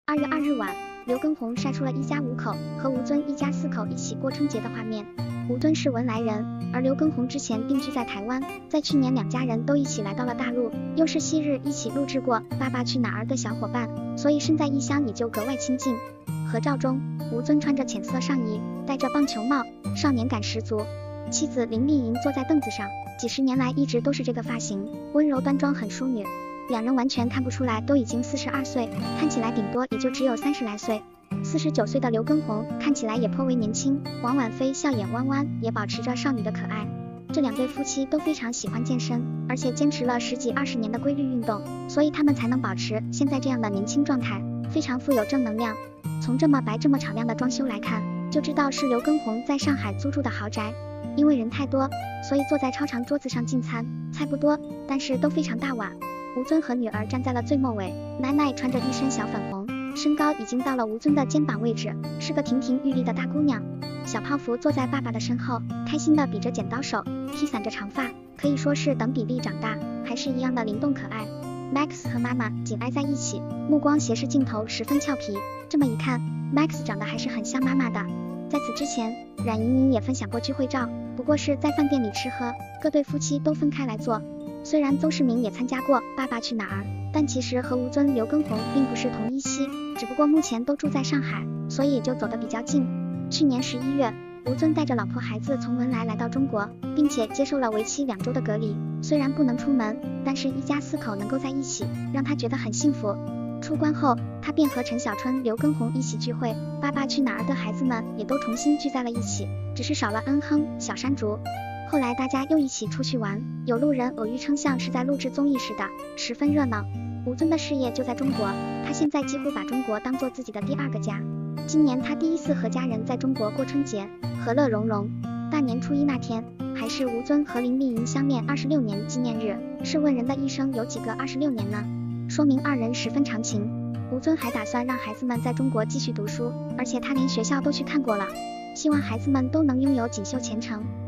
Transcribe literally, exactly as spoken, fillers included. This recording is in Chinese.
二月二日晚，刘畊宏晒出了一家五口和吴尊一家四口一起过春节的画面。吴尊是文莱人，而刘畊宏之前定居在台湾，在去年两家人都一起来到了大陆，又是昔日一起录制过《爸爸去哪儿》的小伙伴，所以身在异乡也就格外亲近。合照中，吴尊穿着浅色上衣，戴着棒球帽，少年感十足。妻子林丽莹坐在凳子上，几十年来一直都是这个发型，温柔端庄很淑女。两人完全看不出来都已经四十二岁，看起来顶多也就只有三十来岁。四十九岁的刘畊宏看起来也颇为年轻，王婉菲笑眼弯弯，也保持着少女的可爱。这两对夫妻都非常喜欢健身，而且坚持了十几二十年的规律运动，所以他们才能保持现在这样的年轻状态，非常富有正能量。从这么白这么敞亮的装修来看，就知道是刘畊宏在上海租住的豪宅。因为人太多，所以坐在超长桌子上进餐，菜不多，但是都非常大碗。吴尊和女儿站在了最末尾，奶奶穿着一身小粉红，身高已经到了吴尊的肩膀位置，是个亭亭玉立的大姑娘。小泡芙坐在爸爸的身后，开心地比着剪刀手，披散着长发，可以说是等比例长大，还是一样的灵动可爱。Max 和妈妈紧挨在一起，目光斜视镜头，十分俏皮。这么一看 ，Max 长得还是很像妈妈的。在此之前，冉莹莹也分享过聚会照，不过是在饭店里吃喝，各对夫妻都分开来坐。虽然邹市明也参加过《爸爸去哪儿》，但其实和吴尊、刘畊宏并不是同一系，只不过目前都住在上海，所以也就走得比较近。去年十一月，吴尊带着老婆孩子从文莱来到中国，并且接受了为期两周的隔离。虽然不能出门，但是一家四口能够在一起，让他觉得很幸福。出关后，他便和陈小春、刘畊宏一起聚会，《爸爸去哪儿》的孩子们也都重新聚在了一起，只是少了恩亨、小山竹。后来大家又一起出去玩，有路人偶遇称像是在录制综艺似的，十分热闹。吴尊的事业就在中国，他现在几乎把中国当做自己的第二个家。今年他第一次和家人在中国过春节，和乐融融。大年初一那天，还是吴尊和林丽莹相恋二十六年纪念日。试问人的一生有几个二十六年呢？说明二人十分长情。吴尊还打算让孩子们在中国继续读书，而且他连学校都去看过了，希望孩子们都能拥有锦绣前程。